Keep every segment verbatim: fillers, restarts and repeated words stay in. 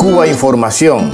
Cuba Información.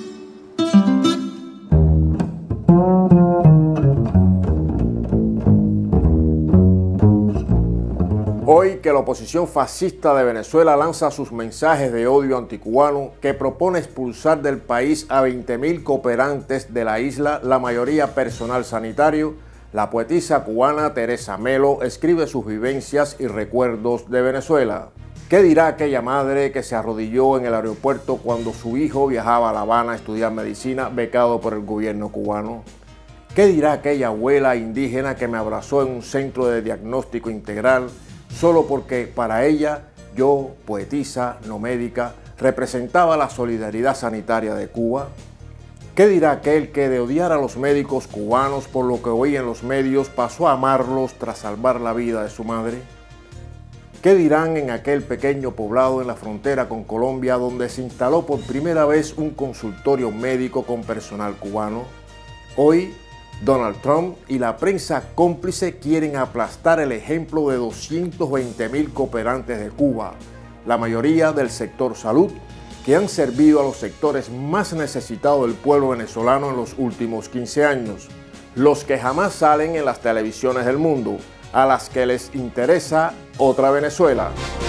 Hoy que la oposición fascista de Venezuela lanza sus mensajes de odio anticubano que propone expulsar del país a veinte mil cooperantes de la isla, la mayoría personal sanitario, la poetisa cubana Teresa Melo escribe sus vivencias y recuerdos de Venezuela. ¿Qué dirá aquella madre que se arrodilló en el aeropuerto cuando su hijo viajaba a La Habana a estudiar medicina becado por el gobierno cubano? ¿Qué dirá aquella abuela indígena que me abrazó en un centro de diagnóstico integral solo porque para ella, yo, poetisa, no médica, representaba la solidaridad sanitaria de Cuba? ¿Qué dirá aquel que de odiar a los médicos cubanos por lo que oía en los medios pasó a amarlos tras salvar la vida de su madre? ¿Qué dirán en aquel pequeño poblado en la frontera con Colombia donde se instaló por primera vez un consultorio médico con personal cubano? Hoy, Donald Trump y la prensa cómplice quieren aplastar el ejemplo de doscientos veinte mil cooperantes de Cuba, la mayoría del sector salud, que han servido a los sectores más necesitados del pueblo venezolano en los últimos quince años, los que jamás salen en las televisiones del mundo, a las que les interesa otra Venezuela.